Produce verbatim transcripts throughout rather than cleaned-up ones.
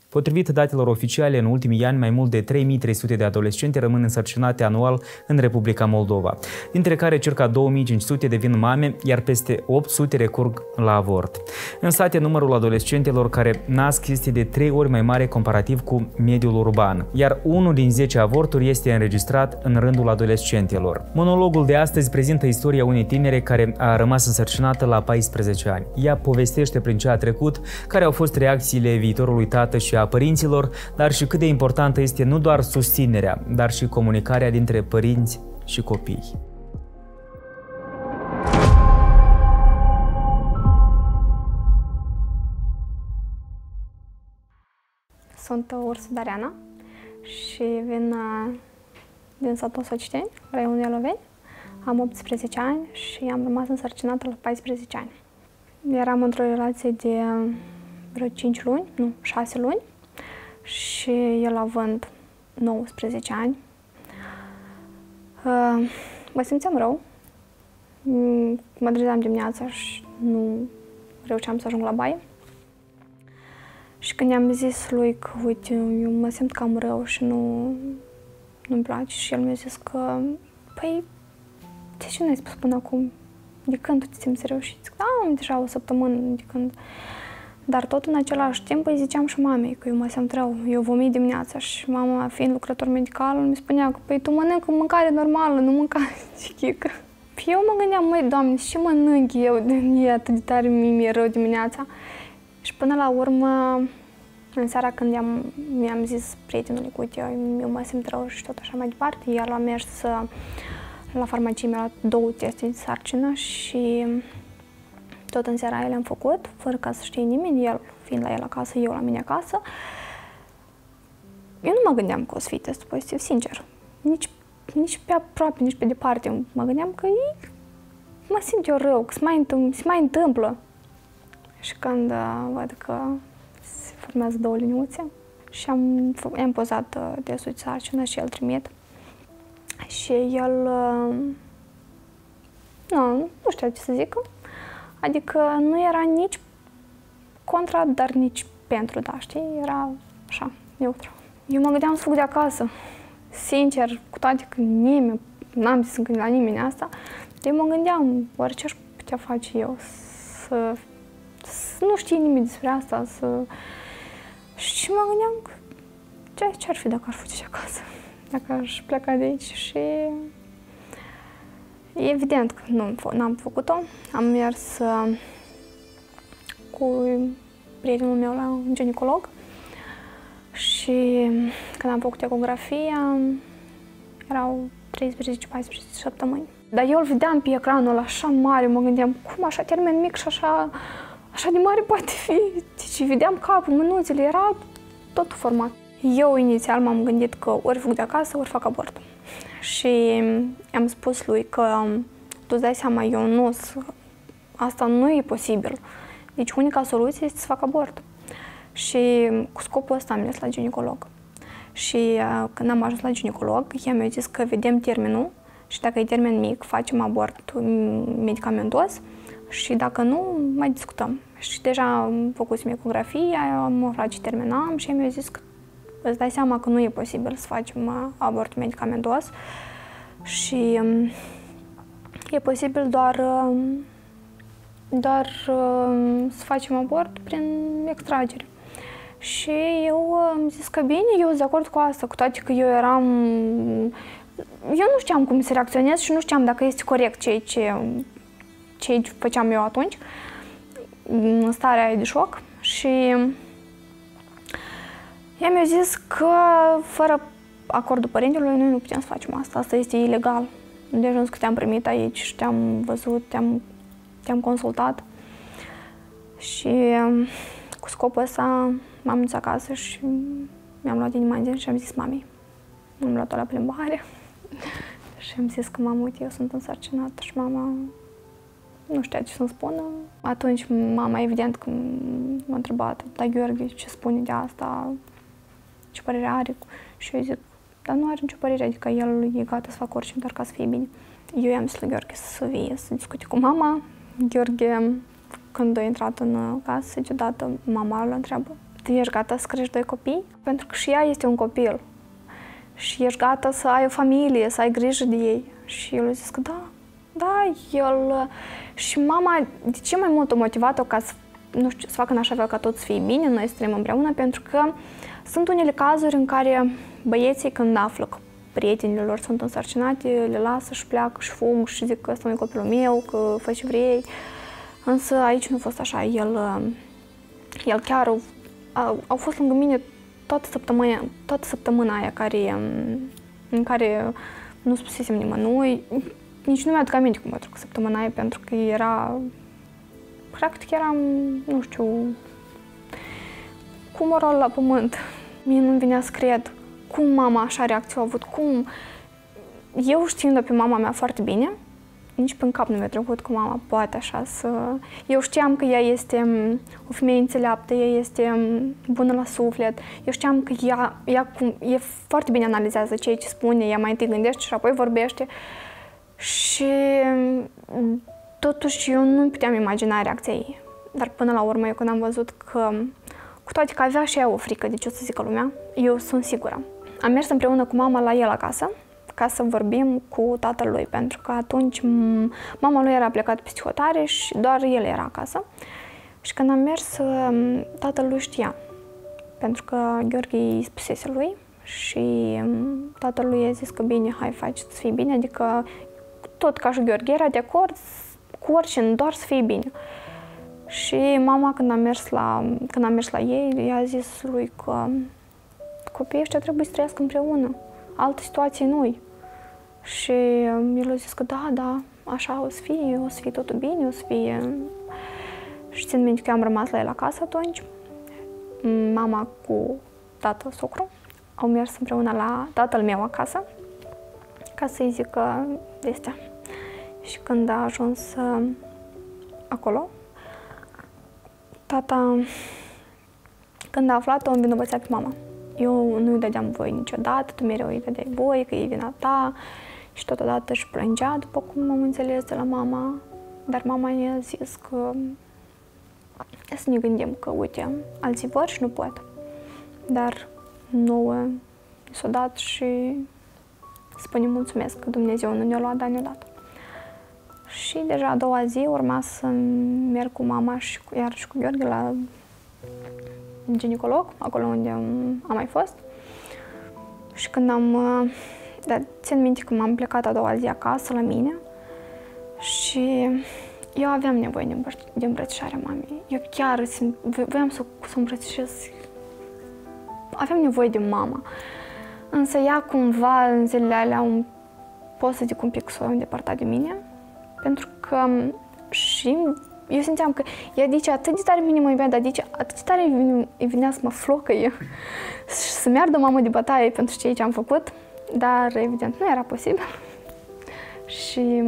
Potrivit datelor oficiale, în ultimii ani, mai mult de trei mii trei sute de adolescente rămân însărcinate anual în Republica Moldova, dintre care circa două mii cinci sute devin mame, iar peste opt sute recurg la avort. În sate, numărul adolescentelor care nasc este de trei ori mai mare comparativ cu mediul urban, iar unul din zece avorturi este înregistrat în rândul adolescentelor. Monologul de astăzi prezintă istoria unei tinere care a rămas însărcinată la paisprezece ani. Ea povestește prin ce a trecut, care au fost reacțiile viitorului tată și a părinților, dar și cât de importantă este nu doar susținerea, dar și comunicarea dintre părinți și copii. Sunt Ursu Dariana și vin din satul Sociteni, raionul Ialoveni. Am optsprezece ani și am rămas însărcinată la paisprezece ani. Eram într-o relație de vreo cinci luni, nu, șase luni, și el având nouăsprezece ani. Mă simțeam rău, mă trezeam dimineața și nu reușeam să ajung la baie. Și când i-am zis lui că, uite, eu mă simt cam rău și nu, nu-mi place, și el mi-a zis că, păi, de ce n-ai spus până acum? De când tu te simți rău? Și zic, da, am deja o săptămână de când. Dar tot în același timp îi ziceam și mamei că eu mă simt rău, eu vomit dimineața, și mama, fiind lucrător medical, mi spunea că, păi, tu mănâncă mâncare normală, nu mânca chichică. Eu mă gândeam, măi, Doamne, ce mănânc eu de e atât de tare mi-e rău dimineața? Și până la urmă, în seara când i-am, mi-am zis prietenului că, uite, eu, eu mă simt rău și tot așa mai departe, el a mers să, la farmacie, mi-a luat două teste de sarcină și tot în seara ele am făcut, fără ca să știe nimeni, el fiind la el acasă, eu la mine acasă. Eu nu mă gândeam că o să fie testul pozitiv, sincer. Nici, nici pe aproape, nici pe departe. Mă gândeam că ei, mă simt eu rău, că se mai, se mai întâmplă. Și când uh, văd că se formează două liniuțe și am, am pozat uh, testul de sarcină și el trimit. Și el, uh, nu, nu știu ce să zică, adică nu era nici contra, dar nici pentru, da, știi, era așa, neutru. Eu mă gândeam să fug de acasă, sincer, cu toate că nimeni, n-am zis încă la nimeni asta, dar eu mă gândeam, oare ce aș putea face eu, să, să nu știe nimeni despre asta, să... Și mă gândeam că ce, ce ar fi dacă aș fuge de acasă, dacă aș pleca de aici și... Evident că nu n-am făcut-o, am mers uh, cu prietenul meu la un ginecolog și când am făcut ecografia erau treisprezece paisprezece săptămâni. Dar eu îl vedeam pe ecranul ăla așa mare, mă gândeam cum așa termen mic și așa, așa de mare poate fi. Deci vedeam capul, mânuțele, era totul format. Eu inițial m-am gândit că ori fug de acasă, ori fac abort. Și am spus lui că tu îți dai seama, eu nu, asta nu e posibil. Deci unica soluție este să fac abort. Și cu scopul ăsta am mers la ginecolog. Și uh, când am ajuns la ginecolog, ea mi-a zis că vedem termenul și dacă e termen mic, facem abort medicamentos și dacă nu, mai discutăm. Și deja am făcut ecografia, am aflat ce termen am și ea mi-a zis că îți dai seama că nu e posibil să facem abort medicamentos și um, e posibil doar, um, doar um, să facem abort prin extragere. Și eu am zis că bine, eu sunt de acord cu asta, cu toate că eu eram... Eu nu știam cum să reacționez și nu știam dacă este corect ceea ce, ce făceam eu atunci, în starea aia de șoc. Și ea mi-a zis că fără acordul părintelui noi nu putem să facem asta, asta este ilegal. De ajuns că te-am primit aici și te-am văzut, te-am te-am consultat și cu scopul ăsta m-am dus acasă și mi-am luat inima în zi și am zis mamei. Am luat-o la plimbare și am zis că mamă, uite, eu sunt însărcinată și mama nu știa ce să-mi spună. Atunci mama, evident, că m-a întrebat, dar Gheorghe, ce spune de asta, ce părere are? Și eu zic, dar nu are nicio părere, adică el e gata să facă orice, doar ca să fie bine. Eu i-am zis lui Gheorghe să vie, să discute cu mama. Gheorghe, când a intrat în casă, deodată mama îl întreabă, tu ești gata să crești doi copii? Pentru că și ea este un copil. Și ești gata să ai o familie, să ai grijă de ei. Și el a zis că da, da, el... Și mama, de ce mai mult o motivat-o ca să, nu știu, să facă în așa fel ca tot să fie bine, noi să trăim împreună, pentru că sunt unele cazuri în care băieții, când află că prietenile lor sunt însărcinate, le lasă și pleacă și fug și zic că ăsta nu e copilul meu, că fă ce vrei. Însă aici nu a fost așa. El, el chiar au, au, au fost lângă mine toată săptămâna, toată săptămâna aia care, în care nu spusesem nimănui. Nici nu mi-aduc aminte cum a trecut săptămâna aia, pentru că era... Practic eram, nu știu, cu moralul la pământ. Mie nu-mi venea să cred cum mama așa reacție a avut, cum... Eu știind-o pe mama mea foarte bine, nici până cap nu mi-a trecut că mama poate așa să... Eu știam că ea este o femeie înțeleaptă, ea este bună la suflet, eu știam că ea, ea, ea foarte bine analizează ceea ce spune, ea mai întâi gândește și apoi vorbește. Și totuși eu nu puteam imagina reacția ei. Dar până la urmă, eu când am văzut că, cu toate că avea și ea o frică de ce o să zică lumea, eu sunt sigură. Am mers împreună cu mama la el acasă, ca să vorbim cu tatăl lui, pentru că atunci mama lui era plecat pe psihotare și doar el era acasă. Și când am mers, tatăl lui știa, pentru că Gheorghe îi spusese lui și tatăl lui i-a zis că bine, hai, faci să fii bine, adică tot ca și Gheorghe era de acord cu orice, doar să fie bine. Și mama, când a mers la, când a mers la ei, i-a zis lui că copiii ăștia trebuie să trăiască împreună, altă situație nu-i. Și el a zis că da, da, așa o să fie, o să fie totul bine, o să fie... Și țin minte că am rămas la el acasă atunci. Mama cu tatăl, socru, au mers împreună la tatăl meu acasă, ca să-i zică vestea. Și când a ajuns uh, acolo, tata, când a aflat-o, învinovățea pe mama. Eu nu-i dădeam voie niciodată, tu mereu îi dădeai voie, că e vina ta. Și totodată își plângea, după cum am înțeles de la mama. Dar mama i-a zis că să ne gândim că, uite, alții vor și nu pot. Dar nouă s-a dat și spunem mulțumesc că Dumnezeu nu ne-a luat, dar ne-a dat. Și deja a doua zi urma să merg cu mama și cu, iar și cu Gheorghe la ginecolog, acolo unde am mai fost. Și când am... Dar țin minte că m-am plecat a doua zi acasă la mine și eu aveam nevoie de, îmbrăț de îmbrățișarea mamei. Eu chiar simt, voiam să, să îmbrățișez. Aveam nevoie de mama. Însă ea cumva în zilele alea un, pot să zic un pic s-a îndepărtat de mine. Pentru că și eu simțeam că ea zice atât de tare mine mă iubea, dar zice atât de tare îi venea să mă flocăie și să meargă mamă de bătaie pentru ceea ce am făcut. Dar, evident, nu era posibil. Și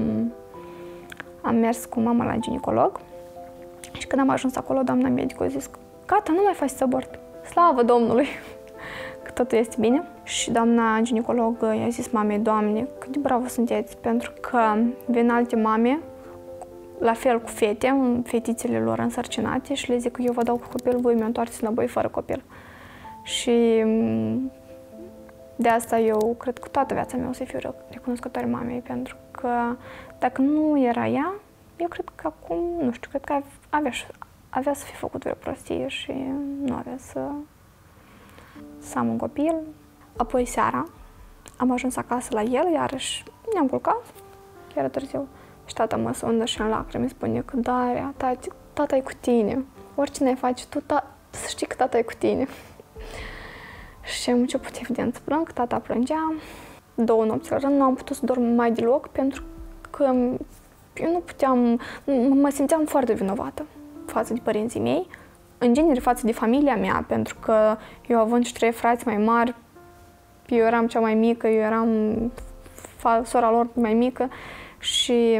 am mers cu mama la ginecolog și când am ajuns acolo, doamna medic a zis că gata, nu mai faci abort. Slavă Domnului! Că totul este bine. Și doamna ginecolog i-a zis mamei, Doamne, cât de bravo sunteți, pentru că vin alte mame, la fel cu fete, fetițele lor însărcinate și le zic că eu vă dau cu copil, voi mi-o întoarceți înapoi fără copil. Și de asta eu cred că toată viața mea o să fiu recunoscătoare mamei, pentru că dacă nu era ea, eu cred că acum, nu știu, cred că avea, avea să fi făcut vreo prostie și nu avea să, să am un copil. Apoi seara am ajuns acasă la el, iarăși ne-am culcat, chiar târziu. Și tata mă sondă și în lacrimi spune că Daria, tati, tata e cu tine, oricine ai face tu, ta, să știi că tata e cu tine. Și am început, evident, să plâng, tata plângea. Două nopți la rând nu am putut să dorm mai deloc, pentru că eu nu puteam, mă simțeam foarte vinovată față de părinții mei, în genere față de familia mea, pentru că eu având și trei frați mai mari, eu eram cea mai mică, eu eram sora lor mai mică și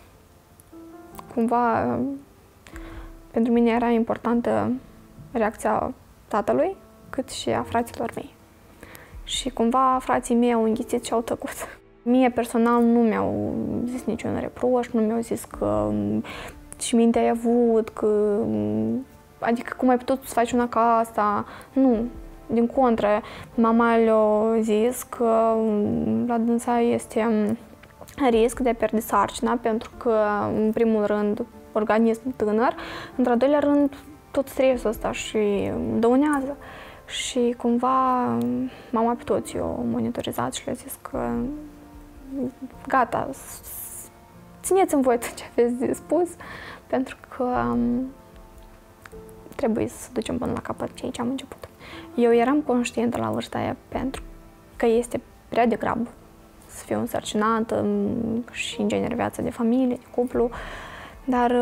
cumva pentru mine era importantă reacția tatălui, cât și a fraților mei. Și cumva frații mei au înghițit și au tăcut. Mie personal nu mi-au zis niciun reproș, nu mi-au zis că și minte ai avut, că adică cum ai putut să faci una ca asta? Nu. Din contră, mama le-a zis că la dânsa este risc de a pierde sarcina, pentru că, în primul rând, organism tânăr, într-al doilea rând, tot stresul ăsta și dăunează. Și cumva mama pe toți eu monitorizat și le-a zis că gata, țineți în voi tot ce aveți de spus, pentru că trebuie să ducem până la capăt ceea ce am început. Eu eram conștientă la vârsta aia pentru că este prea degrabă să fiu însărcinată și, în genere, viața de familie, de cuplu, dar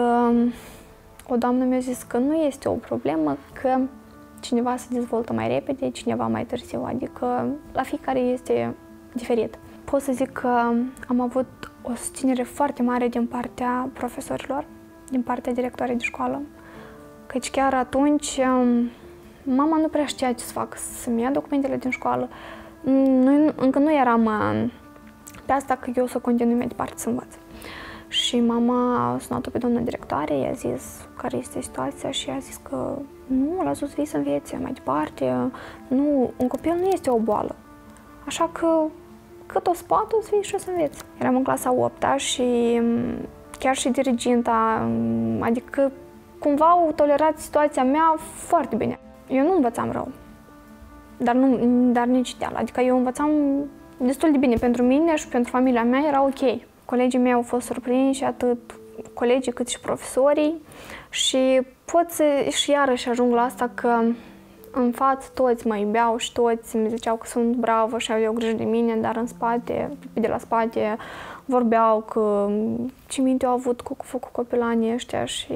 o doamnă mi-a zis că nu este o problemă, că cineva se dezvoltă mai repede, cineva mai târziu, adică la fiecare este diferit. Pot să zic că am avut o susținere foarte mare din partea profesorilor, din partea directoarei de școală, căci chiar atunci mama nu prea știa ce să fac, să-mi ia documentele din școală. Noi, încă nu eram pe asta că eu să continui mai departe să învăț. Și mama a sunat-o pe doamna directoare, i-a zis care este situația și i-a zis că nu, l-a sus vii să învețe mai departe, nu, un copil nu este o boală. Așa că cât o spate, o să vii și o să înveți. Eram în clasa a opta și chiar și diriginta, adică cumva au tolerat situația mea foarte bine. Eu nu învățam rău, dar, nu, dar nici ideal. Adică eu învățam destul de bine. Pentru mine și pentru familia mea era ok. Colegii mei au fost surprinși, atât colegii cât și profesorii, și pot să și iarăși ajung la asta că în față toți mă iubeau și toți îmi ziceau că sunt bravă și aveau grijă de mine, dar în spate, de la spate, vorbeau că ce minte au avut cu, cu, cu copilanii ăștia și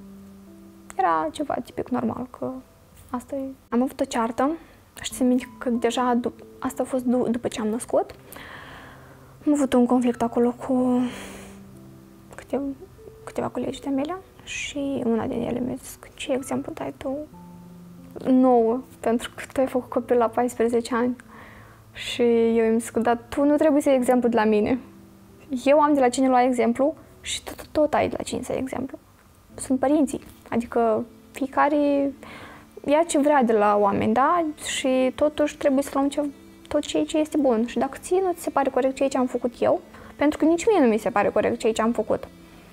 era ceva tipic normal, că asta e. Am avut o ceartă și țin minte că deja asta a fost după ce am născut. Am avut un conflict acolo cu câteva, câteva colegi de-a mele și una din ele mi-a zis că ce exemplu dai tu nouă, pentru că tu ai făcut copil la paisprezece ani. Și eu i-am zis că dar tu nu trebuie să iei exemplu de la mine. Eu am de la cine lua exemplu și tot, tot ai de la cine să iei exemplu. Sunt părinții, adică fiecare ia ce vrea de la oameni, da? Și totuși trebuie să luăm ce, tot ceea ce este bun. Și dacă ție nu ți se pare corect ceea ce am făcut eu, pentru că nici mie nu mi se pare corect ceea ce am făcut,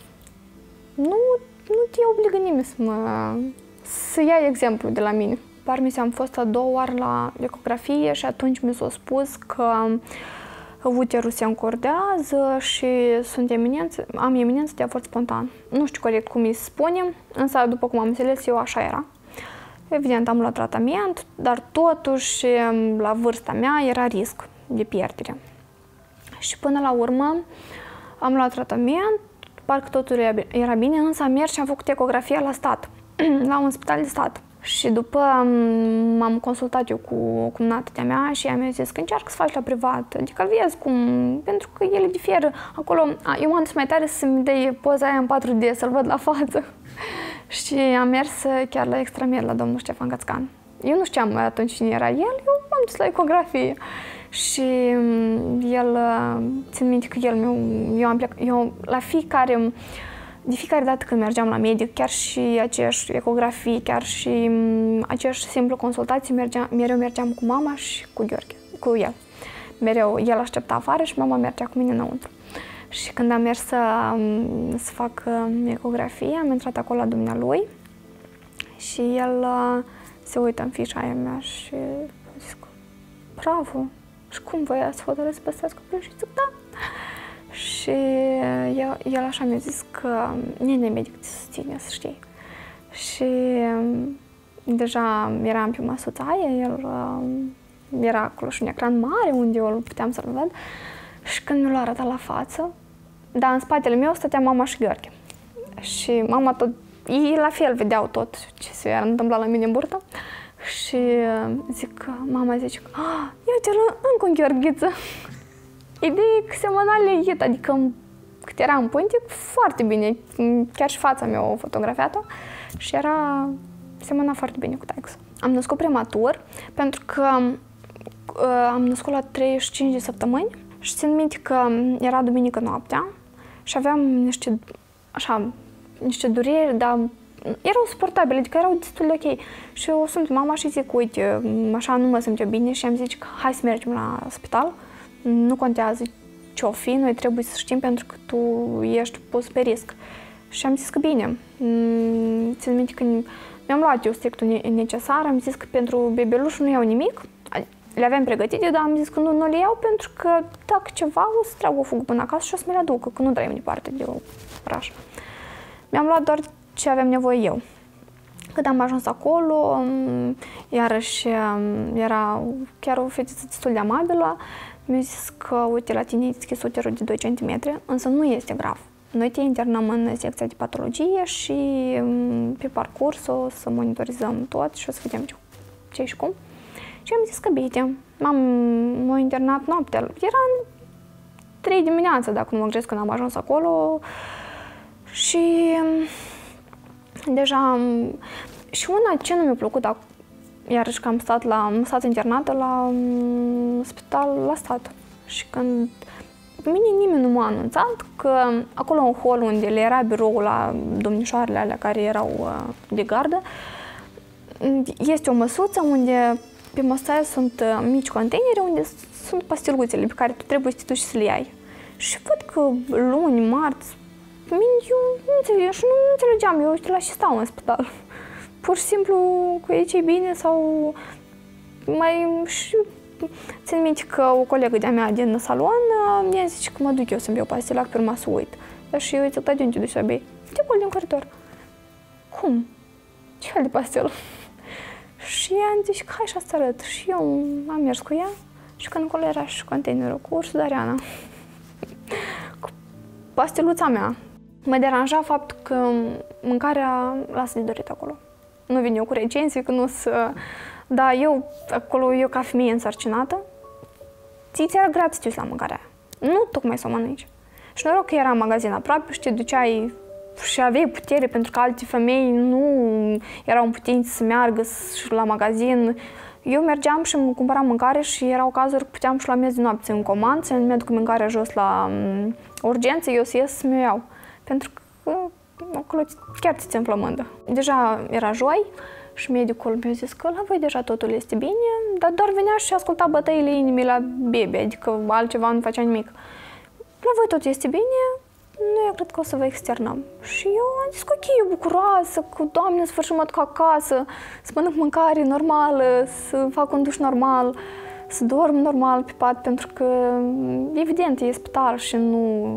nu, nu te obligă nimeni să mă, să iai exemplu de la mine. Parmise am fost a doua oară la ecografie și atunci mi s-a spus că uterul se încordează și sunt eminență, am eminență de avort spontan. Nu știu corect cum îi spune, însă după cum am înțeles eu, așa era. Evident, am luat tratament, dar totuși la vârsta mea era risc de pierdere. Și până la urmă am luat tratament, parcă totul era bine, însă am mers și am făcut ecografia la stat, la un spital de stat. Și după m-am consultat eu cu cumnata de-a mea și ea mi-a zis că încearcă să faci la privat, adică vezi cum, pentru că ele diferă. Acolo, a, eu m-am dus mai tare să-mi dea poza aia în patru D, să-l văd la față. Și am mers chiar la extramer, la domnul Ștefan Gățcan. Eu nu știam atunci cine era el, eu m-am dus la ecografie. Și el, țin minte că el, eu am plecat, eu la fiecare, de fiecare dată când mergeam la medic, chiar și aceeași ecografie, chiar și aceeași simplă consultație, mergeam, mereu mergeam cu mama și cu Gheorghe, cu el. Mereu el aștepta afară și mama mergea cu mine înăuntru. Și când am mers să, să fac ecografie, am intrat acolo la dumnealui și el se uită în fișa aia mea și a zis că bravo, și cum voi ați hotărât să păstrați copilul? Și zic da. Și el, el așa mi-a zis că nimeni medic te susține, să știi. Și deja eram pe măsuța aia, el era acolo și un ecran mare unde eu puteam să-l văd. Și când mi l-a arătat la față, dar în spatele meu stătea mama și Gheorghe. Și mama tot, ei la fel vedeau tot ce se era întâmplat la mine în burtă. Și zic, mama zice, ah, uite-l încă un Gheorghiță. Ideea că semăna legit, adică cât era în punte, foarte bine. Chiar și fața mea o fotografiat-o și era, semăna foarte bine cu taică. Am născut prematur pentru că uh, am născut la treizeci și cinci de săptămâni și țin minte că era duminică noaptea și aveam niște, așa, niște dureri, dar erau suportabile, adică erau destul de ok. Și eu sunt mama și zic, uite, așa nu mă simt eu bine și am zis că hai să mergem la spital, nu contează ce-o fi, noi trebuie să știm pentru că tu ești pus pe risc. Și am zis că bine, țin minte că mi-am luat eu strictul necesar, am zis că pentru bebeluș nu iau nimic, le aveam pregătite, dar am zis că nu, nu le iau pentru că dacă ceva o să trag o fugă până acasă și o să mi le aducă, că nu trăim departe de oraș. Mi-am luat doar ce aveam nevoie eu. Când am ajuns acolo, iarăși era chiar o fetiță destul de amabilă, mi-a zis că, uite, la tine e deschis uterul de doi centimetri, însă nu este grav. Noi te internăm în secția de patologie și pe parcurs o să monitorizăm tot și o să vedem ce și cum. Și am zis că bine, m-am internat noaptea. Era în trei dimineața, dacă nu mă greșesc, când am ajuns acolo. Și deja... Și una ce nu mi-a plăcut, dar iarăși că am stat, la, am stat internată la spital la stat. Și când pe mine nimeni nu m-a anunțat că acolo în hol unde le era biroul la domnișoarele alea care erau de gardă, este o măsuță unde pe măsaie sunt mici containere unde sunt pastiluțele pe care tu trebuie să te duci să le iai. Și văd că luni, marți, pe mine eu nu înțeleg, și nu înțelegeam, eu uite la și stau în spital. Pur și simplu cu ei ce bine sau mai... Și țin minte că o colegă de-a mea din salon mi-a zis că mă duc eu să-mi iau pastilac pe urma să uit. Dar și eu îi zic, de unde te duci să bei? De acolo din coridor. Cum? Ce fel de pastilă? Și am zis că hai și să arăt. Și eu am mers cu ea și când acolo era și containerul cu ursul Dariana. Cu pastiluța mea. Mă deranja faptul că mâncarea lasă de dorit acolo. Nu vin eu cu recenzii, că nu să... Da, eu, acolo, eu ca femeie însărcinată, ți era gratis să te uiți la mâncarea aia. Nu tocmai să o mănânci. Și noroc că era magazin aproape și te duceai și aveai putere, pentru că alte femei nu erau în putință să meargă la magazin. Eu mergeam și îmi cumpăram mâncare și erau cazuri că puteam și la miez de noapte în comand, să mi aduc mâncarea jos la um, urgență, eu să ies să mi-o iau. Pentru că acolo chiar ți țin flămândă. Deja era joi și medicul mi-a zis că la voi deja totul este bine, dar doar venea și asculta bătăile inimii la bebe, adică altceva nu făcea nimic. La voi totul este bine, nu, eu cred că o să vă externăm. Și eu am zis că ok, eu bucuroasă, că Doamne, în sfârșit mă duc acasă, să mănânc mâncare normală, să fac un duș normal, să dorm normal pe pat, pentru că evident e spital și nu...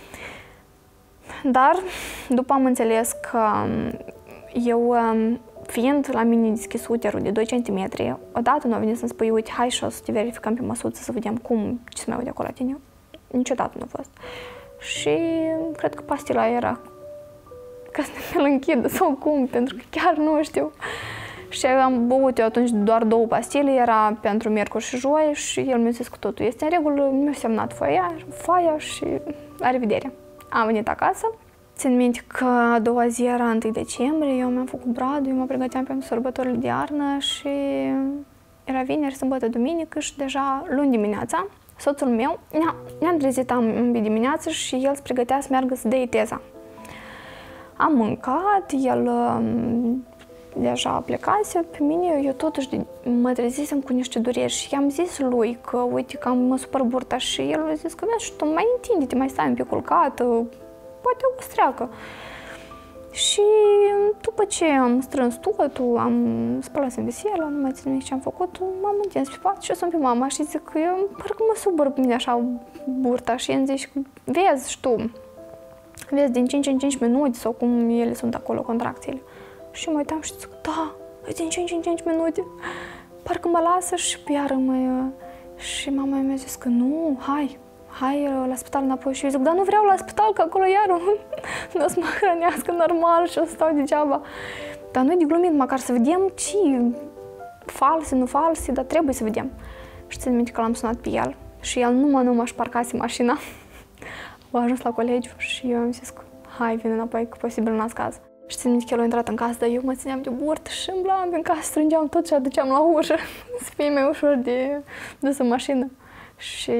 Dar după am înțeles că eu, fiind la mine deschis uterul de doi centimetri, odată nu a venit să-mi spui, uite, hai și o să te verificăm pe măsuță să vedem cum, ce se mai aude acolo la tine. Niciodată nu a fost. Și cred că pastila era ca să ne închidă sau cum, pentru că chiar nu știu. Și am băut eu atunci doar două pastile, era pentru miercuri și joi și el mi-a zis că totul este în regulă, mi-a semnat foaia, foaia și la revedere. Am venit acasă. Țin minte că a doua zi era întâi decembrie, eu mi-am făcut bradul, eu mă pregăteam pentru sărbătorile de iarnă și era vineri, sâmbătă, duminică și deja luni dimineața, soțul meu ne-am trezit ambii dimineață și el se pregătea să meargă să dea teza. Am mâncat, el deja plecase, pe mine eu totuși mă trezisem cu niște dureri și i-am zis lui că uite că mă supăr burta și el a zis că vezi și tu mai întinde-te, mai stai un pic culcată, poate o să treacă. Și după ce am strâns totul, am spălat în veselă, nu mai țin nimic ce am făcut, m-am întins pe pat și sunt pe mama și zic că eu parcă mă supăr pe mine așa burta și îmi zici că vezi și tu, vezi din cinci în cinci minute sau cum ele sunt acolo, contracțiile. Și mă uitam și zic, da, din cinci în cinci minute, parcă mă lasă și pe iară mă... Și mama mi-a zis că nu, hai, hai la spital înapoi. Și eu zic, dar nu vreau la spital, că acolo iară nu o să mă hrănească normal și o să stau degeaba. Dar noi de glumit, măcar să vedem ce false, nu false, dar trebuie să vedem. Și țin minte că l-am sunat pe el și el numai nu m-aș parcase mașina. A ajuns la colegiu și eu am zis că hai, vin înapoi, că posibil n-ați caz. Și țin minte că el a intrat în casă, dar eu mă țineam de burtă și îmblam în casă, strângeam tot și aduceam la ușă, să fie mai ușor de dus în mașină. Și,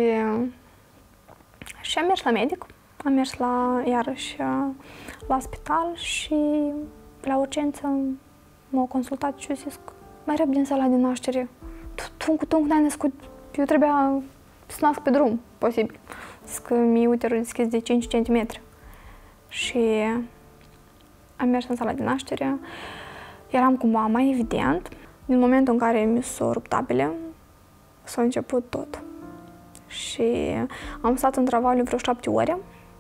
și am mers la medic, am mers la, iarăși la spital și la urgență m-au consultat și au zis că mai repede în sala de naștere. Tu, tu, tu, tu n-ai născut, eu trebuia să nasc pe drum, posibil. Zis că mi-e uterul deschis de cinci centimetri. Și am mers în sala de naștere. Eram cu mama, evident. Din momentul în care mi s-au rupt apele, s-a început tot. Și am stat în travaliu vreo șapte ore.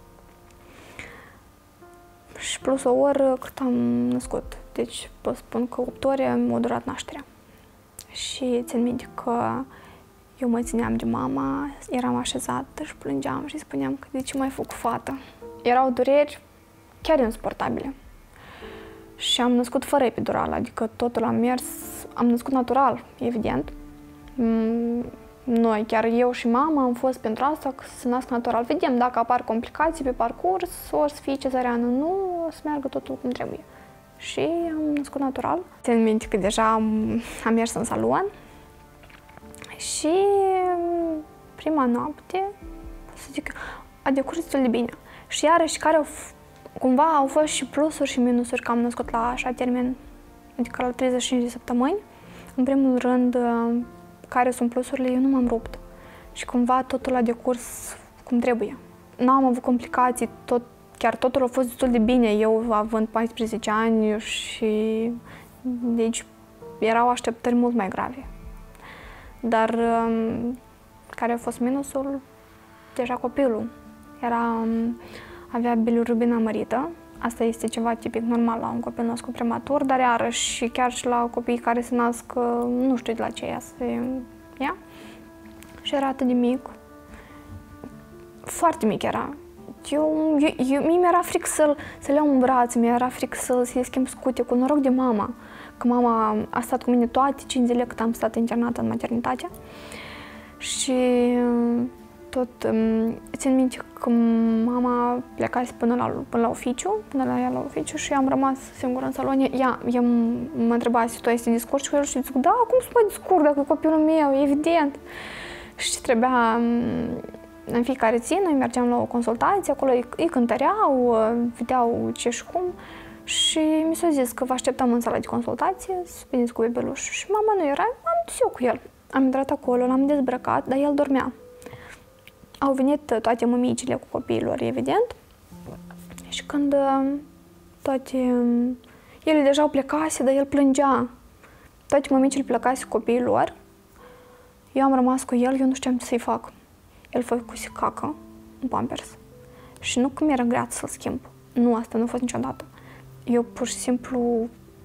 Și plus o oră cât am născut. Deci pot spun că opt ore m-a durat nașterea. Și țin minte că eu mă țineam de mama, eram așezată și plângeam și spuneam că de ce m-ai făcut fată. Erau dureri chiar insuportabile. Și am născut fără epidurală, adică totul a mers, am născut natural, evident. Noi, chiar eu și mama, am fost pentru asta, că să nasc natural. Vedem dacă apar complicații pe parcurs, o să fie cezariană, nu, o să meargă totul cum trebuie. Și am născut natural. Țin minte că deja am, am mers în salon și prima noapte, să zic, a decurs destul de bine. Și iarăși care au, cumva au fost și plusuri și minusuri că am născut la așa termen, adică la treizeci și cinci de săptămâni. În primul rând, care sunt plusurile, eu nu m-am rupt și cumva totul a decurs cum trebuie. N-am avut complicații, tot, chiar totul a fost destul de bine, eu având paisprezece ani și deci erau așteptări mult mai grave. Dar care a fost minusul? Deja copilul. Era, avea bilirubina mărită. Asta este ceva tipic normal la un copil născut prematur, dar iarăși chiar și la copiii care se nasc, nu știu de la ce ea se ia. Și era atât de mic. Foarte mic era. Eu, eu, eu, mie mi-era fric să-l să iau în braț, mi-era fric să, să-i schimb scute, cu noroc de mama. Că mama a stat cu mine toate cinci zile cât am stat internată în maternitate. Și tot țin minte că mama plecase până la, până la oficiu, până la ea la oficiu și am rămas singură în salon. Ea, ea mă întreba si tu ai să discurci cu el și zic, da, cum să mă discurc dacă e copilul meu, evident. Și trebuia, în fiecare zi, noi mergeam la o consultație, acolo îi, îi cântăreau, vedeau ce și cum. Și mi s-a zis că vă așteptam în sala de consultație să veniți cu bebelușul. Și mama nu era, am dus eu cu el. Am intrat acolo, l-am dezbrăcat, dar el dormea. Au venit toate mămicile cu copiilor, evident. Și când toate... ele deja au plecase, dar el plângea. Toate mămicile plecase cu copiilor. Eu am rămas cu el, eu nu știam ce să-i fac. El făcuse cacă în Pampers. Și nu că mi-era grea să-l schimb. Nu, asta nu a fost niciodată. Eu pur și simplu...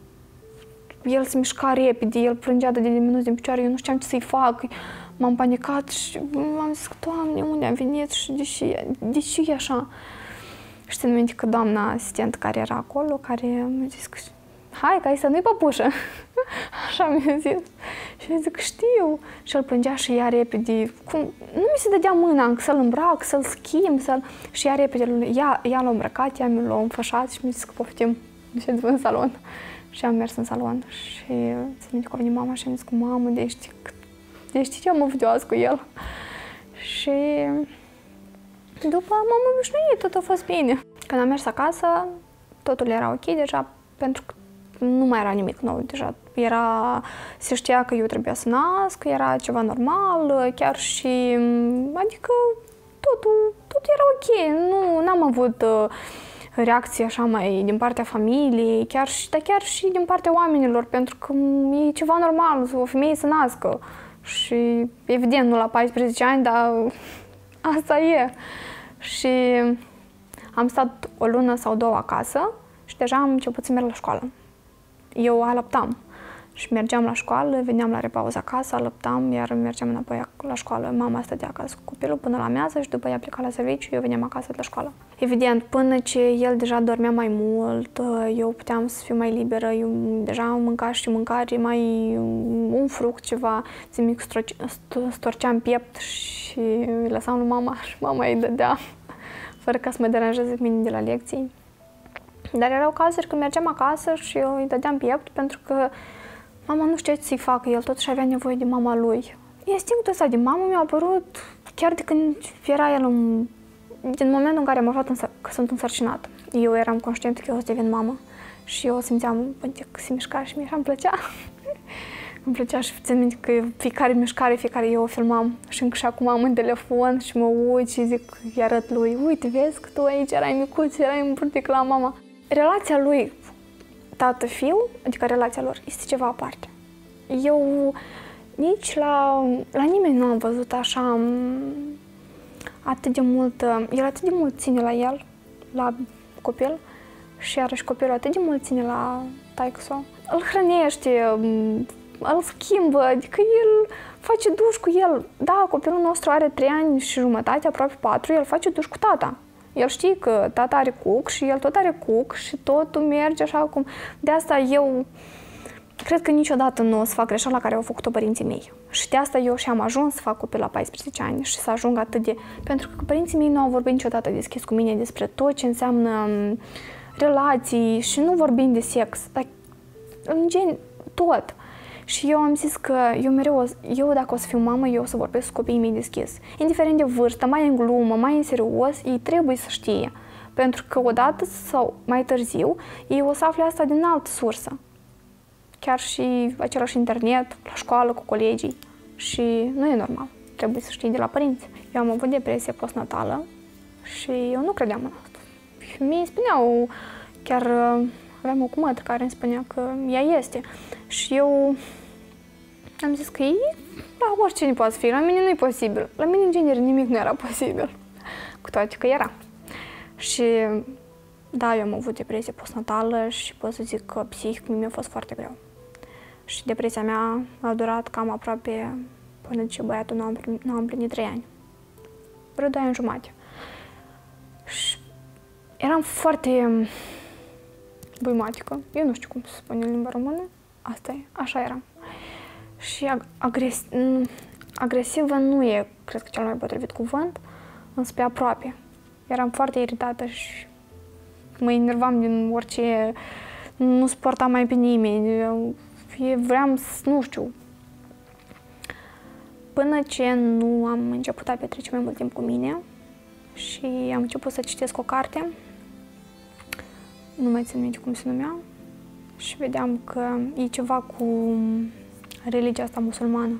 El se mișca repede, el plângea de diminuți din picioare, eu nu știam ce să-i fac. M-am panicat și m-am zis că, Doamne, unde am venit și de ce, de ce e așa? Și țin minte că doamna asistentă care era acolo, care mi-a zis că, hai, că asta nu-i păpușă. Așa mi-a zis. Și eu zic, știu. Și el plângea și ea repede. Cum? Nu mi se dădea mâna să-l îmbrac, să-l schimb, să-l... Și ea repede, ea, ea l-a îmbrăcat, ea mi l-a înfășat și mi-a zis că poftim, duceți în salon. Și am mers în salon și țin minte că a venit mama și am zis că, mamă, de știi, de știi ce am avut cu el? Și după m-am obișnuit, tot a fost bine. Când am mers acasă, totul era ok deja, pentru că nu mai era nimic nou deja. Era, se știa că eu trebuia să nasc, că era ceva normal, chiar și, adică totul, totul era ok. Nu, n-am avut uh, reacții așa mai din partea familiei, chiar și, dar chiar și din partea oamenilor, pentru că e ceva normal o femeie să nască. Și evident nu la paisprezece ani, dar asta e. Și am stat o lună sau două acasă și deja am început să merg la școală. Eu alăptam și mergeam la școală, veneam la repauză acasă, alăptam, iar mergeam înapoi la școală. Mama stătea acasă cu copilul până la amiază și după ea pleca la serviciu, eu veneam acasă de la școală. Evident, până ce el deja dormea mai mult, eu puteam să fiu mai liberă, eu deja mânca și mâncare, mai un fruct, ceva, zi-mi storceam piept și îi lăsam lui mama și mama îi dădea, fără ca să mă deranjeze mine de la lecții. Dar erau cazuri când mergeam acasă și eu îi dădeam piept pentru că mama nu știa ce să-i facă, el totuși avea nevoie de mama lui. Instinctul ăsta de mamă mi-a apărut chiar de când era el în... din momentul în care am aflat că sunt însărcinată. Eu eram conștientă că eu o să devin mamă Și eu simțeam că se mișca și mie așa îmi plăcea. Îmi plăcea și țin minte că fiecare mișcare, fiecare eu o filmam și încă și acum am în telefon și mă uit și zic, îi arăt lui, uite, vezi că tu aici erai micuț, erai în burtic la mama. Relația lui tată-fiu, adică relația lor, este ceva aparte. Eu nici la, la nimeni nu am văzut așa atât de mult, el atât de mult ține la el, la copil, și iarăși copilul atât de mult ține la taică-său. Îl hrănește, îl schimbă, adică el face duș cu el. Da, copilul nostru are trei ani și jumătate, aproape patru, el face duș cu tata. El știe că tata are cuc și el tot are cuc și totul merge așa cum... De asta eu cred că niciodată nu o să fac greșeala care au făcut-o părinții mei. Și de asta eu și-am ajuns să fac copil la paisprezece ani și să ajung atât de... Pentru că părinții mei nu au vorbit niciodată deschis cu mine despre tot ce înseamnă relații și nu vorbim de sex, dar în gen tot. Și eu am zis că eu mereu, eu dacă o să fiu mamă, eu o să vorbesc cu copiii mei deschis. Indiferent de vârstă, mai în glumă, mai în serios, ei trebuie să știe. Pentru că odată sau mai târziu, ei o să afle asta din altă sursă. Chiar și același internet, la școală, cu colegii. Și nu e normal. Trebuie să știi de la părinți. Eu am avut depresie postnatală și eu nu credeam în asta. Și mie spuneau, chiar aveam o cumătă care îmi spunea că ea este. Și eu am zis că e, la oricine poate fi, la mine nu e posibil. La mine, în genere, nimic nu era posibil. Cu toate că era. Și da, eu am avut depresie postnatală și pot să zic că psihic mi-a fost foarte greu. Și depresia mea a durat cam aproape până ce băiatul nu a împlinit, nu a împlinit trei ani. Vreo doi ani jumate. Și eram foarte buimatică. Eu nu știu cum se spune în limba română. Asta e, așa eram. Și agres agresivă nu e, cred că, cel mai potrivit cuvânt, însă pe aproape. Eram foarte iritată și mă enervam din orice, nu suportam mai pe nimeni. Vreau să, nu știu, până ce nu am început a petrece mai mult timp cu mine și am început să citesc o carte, nu mai țin minte cum se numea, și vedeam că e ceva cu religia asta musulmană.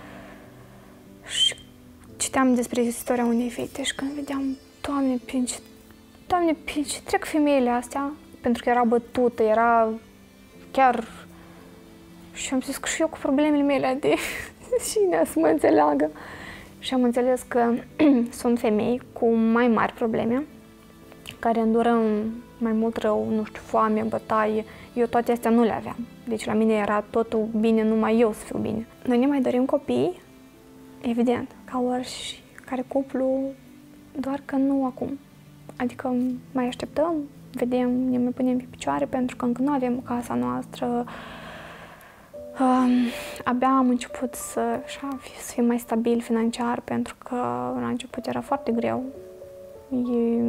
Și citeam despre istoria unei fete și când vedeam, Doamne, prin ce, Doamne, prin ce trec femeile astea, pentru că era bătută, era chiar... Și am zis că și eu cu problemele mele de cine să mă înțeleagă. Și am înțeles că sunt femei cu mai mari probleme, care îndură mai mult rău, nu știu, foame, bătaie. Eu toate astea nu le aveam. Deci la mine era totul bine, numai eu să fiu bine. Noi ne mai dorim copii, evident, ca oricare cuplu, doar că nu acum. Adică mai așteptăm, vedem, ne mai punem pe picioare, pentru că încă nu avem casa noastră. Um, abia am început să, așa, să fim mai stabil financiar, pentru că la început era foarte greu. E,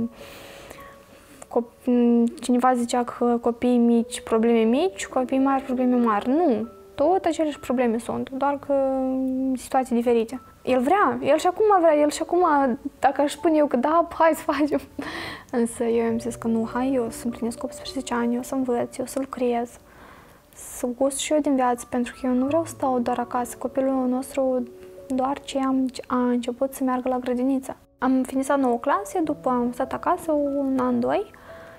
cop, cineva zicea că copiii mici, probleme mici, copiii mari, probleme mari. Nu, tot aceleași probleme sunt, doar că situații diferite. El vrea, el și acum vrea, el și acum, dacă aș spune eu că da, hai să facem. Însă eu am zis că nu, hai, eu să împlinesc optsprezece ani, eu să învăț, eu să lucrez, să gust și eu din viață, pentru că eu nu vreau să stau doar acasă. Copilul nostru doar ce am, a început să meargă la grădiniță. Am finisat nouă clase, după am stat acasă un an, doi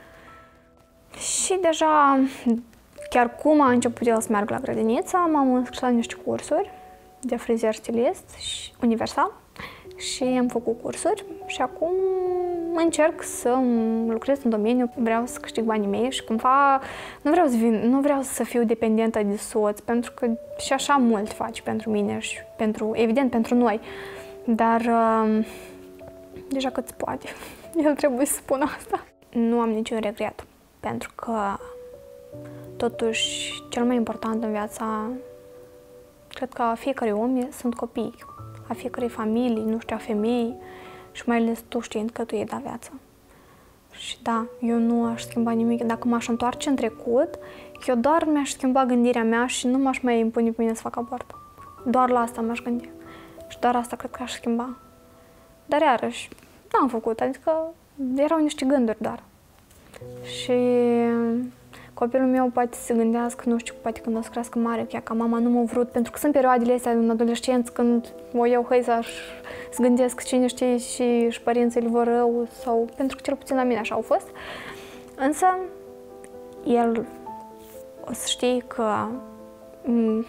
și deja, chiar cum a început el să meargă la grădiniță, m-am înscris la niște cursuri de frizer stilist și universal și am făcut cursuri și acum încerc să lucrez în domeniu, vreau să câștig banii mei și cumva nu vreau să, vin, nu vreau să fiu dependentă de soț, pentru că și așa mult faci pentru mine și pentru, evident pentru noi, dar uh, deja cât se poate, el trebuie să spun asta. Nu am niciun regret, pentru că totuși cel mai important în viața, cred că a fiecare om sunt copii, a fiecare familie, nu știu, a femei și mai ales tu știind că tu e la viață. Și da, eu nu aș schimba nimic. Dacă m-aș întoarce în trecut, eu doar mi-aș schimba gândirea mea și nu m-aș mai impune pe mine să fac abort. Doar la asta m-aș gândi. Și doar asta cred că aș schimba. Dar iarăși, n-am făcut, adică erau niște gânduri doar. Și Copilul meu poate să se gândească, nu știu, poate când o să crească mare, chiar ca mama nu m-a vrut, pentru că sunt perioadele astea în adolescență când o iau hăi să să gândesc cine știe și, și părinții îl vor rău, sau pentru că cel puțin la mine așa au fost. Însă, el o să știe că m-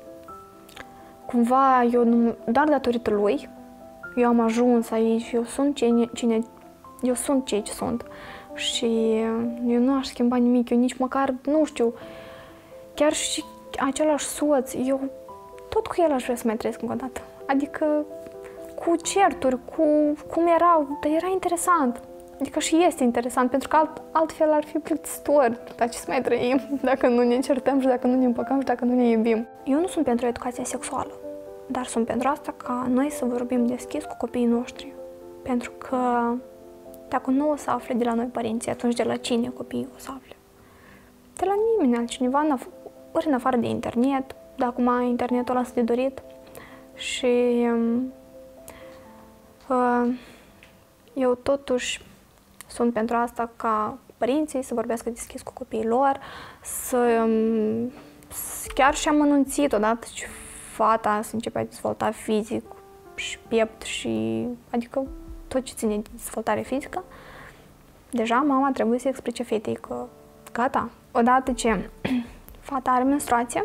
cumva eu, nu, doar datorită lui, eu am ajuns aici, eu sunt cine, cine eu sunt ceea ce sunt. Și eu nu aș schimba nimic, eu nici măcar, nu știu, chiar și același soț, eu tot cu el aș vrea să mai trăiesc încă o dată. Adică cu certuri, cu cum erau, dar era interesant. Adică și este interesant, pentru că alt, altfel ar fi plictisitor. Dar ce să mai trăim dacă nu ne certăm și dacă nu ne împăcăm și dacă nu ne iubim? Eu nu sunt pentru educația sexuală, dar sunt pentru asta ca noi să vorbim deschis cu copiii noștri. Pentru că dacă nu o să afle de la noi părinții, atunci de la cine copiii o să afle? De la nimeni altcineva, ori în afară de internet, dar acum internetul ăla de dorit. Și uh, eu totuși sunt pentru asta ca părinții să vorbească deschis cu copiii lor, să um, chiar și am anunțit odată ce fata se începe a dezvolta fizic și piept și adică tot ce ține de dezvoltare fizică, deja mama trebuie să explice fetei că gata, odată ce fata are menstruație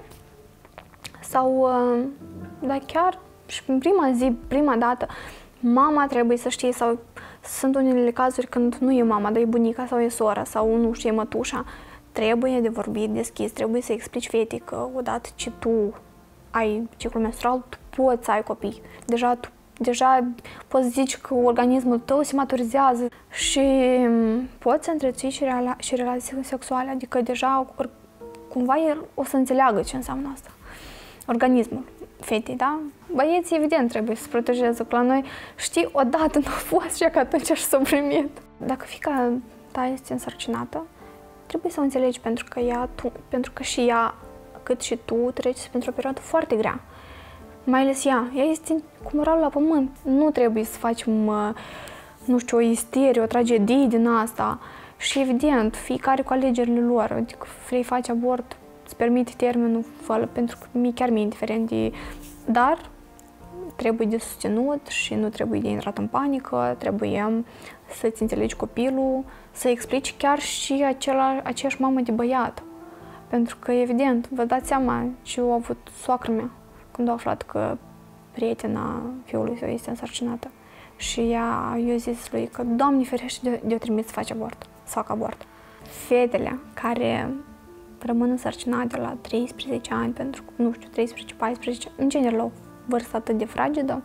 sau, dar chiar și în prima zi, prima dată, mama trebuie să știe sau sunt unele cazuri când nu e mama, dar e bunica sau e sora sau nu știu, e mătușa, trebuie de vorbit deschis, trebuie să explici fetei că odată ce tu ai ciclul menstrual, tu poți să ai copii. Deja tu Deja poți zici că organismul tău se maturizează și poți să întreții și, rela- și relații sexuale, adică deja cumva el o să înțeleagă ce înseamnă asta. Organismul fetei, da? Băieții, evident, trebuie să se protejeze, că la noi, știi, odată nu a fost și că atunci aș s-o primit. Dacă fiica ta este însărcinată, trebuie să o înțelegi pentru că, ea, tu, pentru că și ea, cât și tu, treci pentru o perioadă foarte grea. Mai ales ea. Ea este cu moralul la pământ. Nu trebuie să facem, nu știu, o isterie, o tragedie din asta. Și evident, fiecare cu alegerile lor. Adică vrei face abort, îți permite termenul, fă, pentru că mie chiar mi-e indiferent de... Dar trebuie de susținut și nu trebuie de intrat în panică, trebuie să-ți înțelegi copilul, să explici chiar și acela, aceeași mamă de băiat. Pentru că, evident, vă dați seama ce a avut soacră mea când a aflat că prietena fiului său este însărcinată. Și ea, eu zis lui că, Doamne ferește de, de o trimis să faci abort, să fac abort. Fetele care rămân însărcinate la treisprezece ani, pentru că, nu știu, treisprezece paisprezece, în general, la o vârstă atât de fragedă,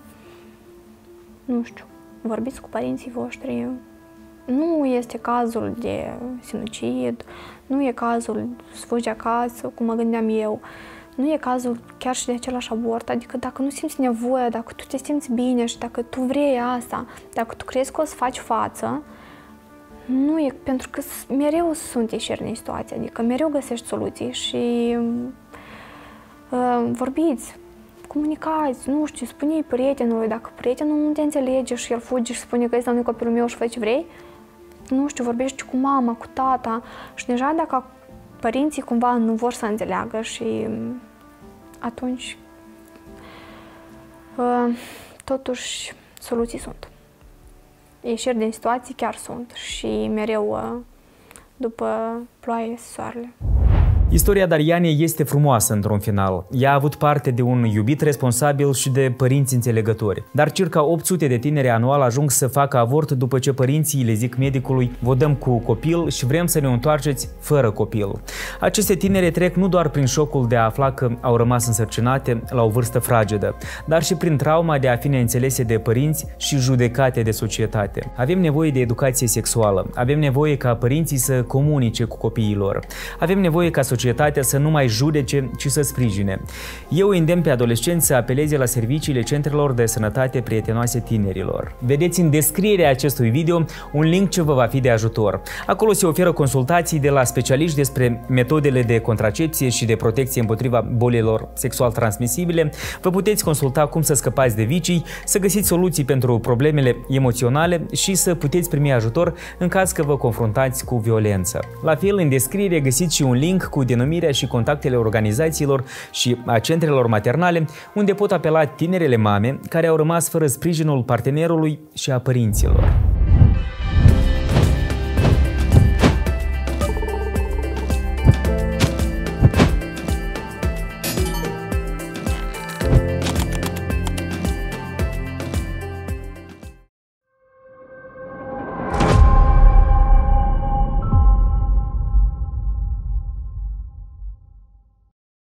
nu știu, vorbiți cu părinții voștri. Nu este cazul de sinucid, nu e cazul să fugi acasă, cum mă gândeam eu. Nu e cazul chiar și de același abort, adică dacă nu simți nevoie, dacă tu te simți bine și dacă tu vrei asta, dacă tu crezi că o să faci față, nu e, pentru că mereu sunt ieșiri în situație, adică mereu găsești soluții și uh, vorbiți, comunicați, nu știu, spune-i prietenului, dacă prietenul nu te înțelege și el fuge și spune că ăsta nu e copilul meu și fă ce vrei, nu știu, vorbești cu mama, cu tata și deja dacă părinții cumva nu vor să înțeleagă și atunci totuși soluții sunt. Ieșiri din situații chiar sunt și mereu după ploaie soarele. Istoria Darianei este frumoasă într-un final. Ea a avut parte de un iubit responsabil și de părinți înțelegători. Dar circa opt sute de tineri anual ajung să facă avort după ce părinții le zic medicului: vă dăm cu copil și vrem să ne întoarceți fără copil. Aceste tinere trec nu doar prin șocul de a afla că au rămas însărcinate la o vârstă fragedă, dar și prin trauma de a fi neînțelese de părinți și judecate de societate. Avem nevoie de educație sexuală. Avem nevoie ca părinții să comunice cu copiii lor. Avem nevoie ca societatea societatea să nu mai judece, ci să sprijine. Eu îndemn pe adolescenți să apeleze la serviciile centrelor de sănătate prietenoase tinerilor. Vedeți în descrierea acestui video un link ce vă va fi de ajutor. Acolo se oferă consultații de la specialiști despre metodele de contracepție și de protecție împotriva bolilor sexual transmisibile. Vă puteți consulta cum să scăpați de vicii, să găsiți soluții pentru problemele emoționale și să puteți primi ajutor în caz că vă confruntați cu violență. La fel, în descriere găsiți și un link cu denumirea și contactele organizațiilor și a centrelor maternale unde pot apela tinerele mame care au rămas fără sprijinul partenerului și a părinților.